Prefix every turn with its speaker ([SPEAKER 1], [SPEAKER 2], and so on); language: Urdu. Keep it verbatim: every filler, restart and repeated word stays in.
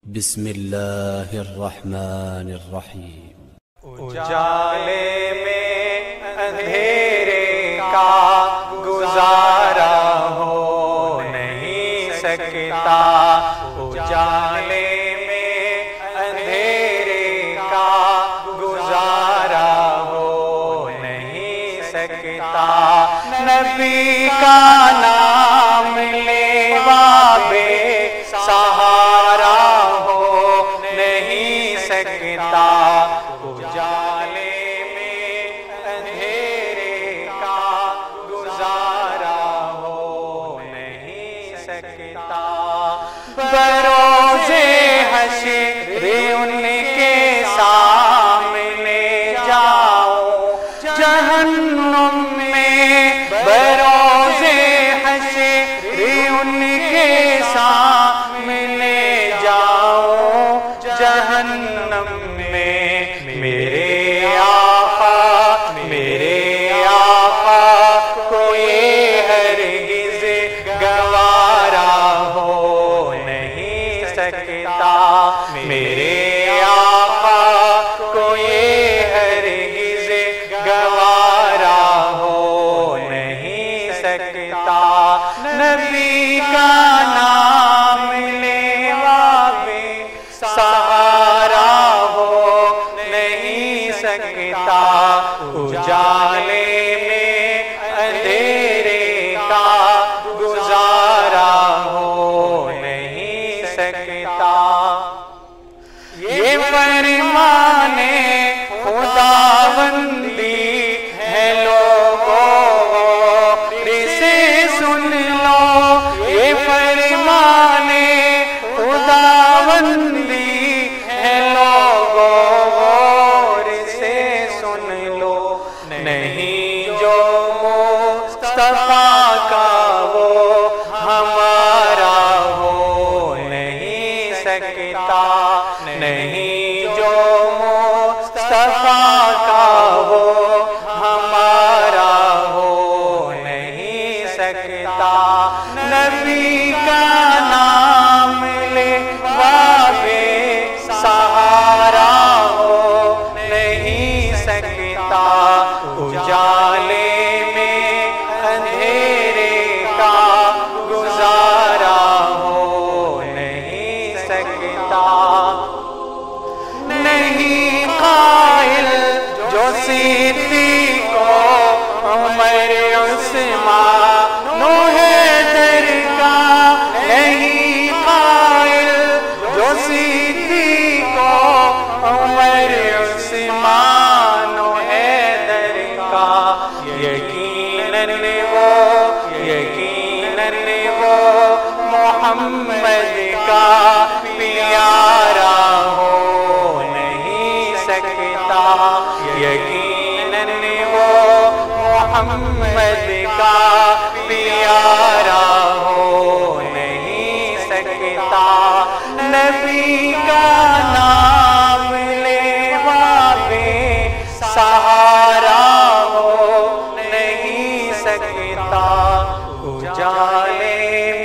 [SPEAKER 1] بسم اللہ الرحمن الرحیم۔
[SPEAKER 2] اجالے میں اندھیرے کا گزارا ہو نہیں سکتا، اجالے میں اندھیرے کا گزارا ہو نہیں سکتا، نبی کا نام لیوا بے سہارا ہو نہیں سکتا، اجالے میں اندھیرے کا گزارا ہو نہیں سکتا، بروز حشر ان کے سامنے جاؤ جہنم میں، بروز حشر ان کے سامنے جاؤ جہنم میں، میرے آقا میرے آقا کو یہ ہرگز گوارا ہو نہیں سکتا، میرے آقا کو یہ ہرگز گوارا ہو نہیں سکتا، نبی کا نام لیوا بے سہارا ہو نہیں سکتا، اجالے میں اندھیرے کا گزارا ہو نہیں سکتا، یہ فرمان خداوندی ہے لوگوں اسے سن لو، یہ فرمان خداوندی ہے لوگوں اسے سن لو، نہیں جو مصطفیٰ کا وہ ہمارا ہو نہیں سکتا، نہیں جو مصطفیٰ کا وہ ہمارا ہو نہیں سکتا، نبی کا نام لیوا بے سہارا ہو نہیں سکتا، اجالے میں اندھیرے کا گزارا ہو نہیں سکتا، نہیں قائل جو صدیق و عمر عثمان و حیدر کا، نہیں قائل جو صدیق و عمر عثمان و حیدر کا، یقیناً وہ یقیناً وہ محمد کا پیارا ہو نہیں سکتا، یقیناً وہ محمد کا پیارا ہو نہیں سکتا، نبی کا نام لیوا بے سہارا ہو نہیں سکتا، اجالے